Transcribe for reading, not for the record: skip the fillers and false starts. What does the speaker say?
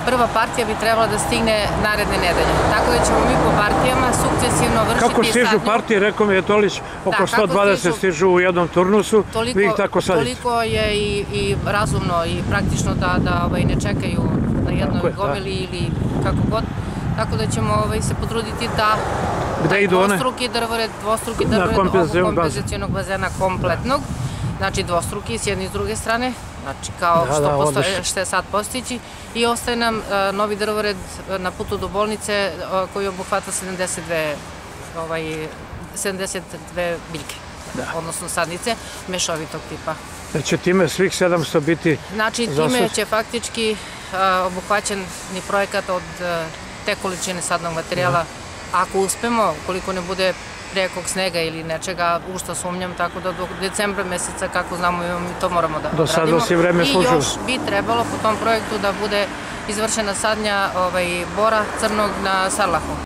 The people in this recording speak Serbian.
prva partija bi trebala da stigne naredne nedelje. Tako da ćemo mi po partijama sukcesivno vršiti sadnju. Kako stižu partije, rekao mi je Tolić, oko 120 stižu u jednom turnusu, vi ih tako sadite. Toliko je i razumno i praktično da ne čekaju na jednoj gomili ili kako god. Tako da ćemo se potruditi da dvostruki drvored kompenzacionog bazena kompletnog, znači dvostruki s jedne i s druge strane, znači kao što je sad postići, i ostaje nam novi drvored na putu do bolnice koji obuhvata 72 biljke, odnosno sadnice mešovitog tipa. Da će time svih 700 biti zasađeno? Znači time će faktički obuhvaćen ni projekat od te količine sadnog materijala, ako uspemo, ukoliko ne bude prekog snega ili nečega, u što sumnjam, tako da do decembra meseca, kako znamo, mi to moramo da radimo. Do sada si vreme služilo. I još bi trebalo po tom projektu da bude izvršena sadnja bora crnog na sarlahu.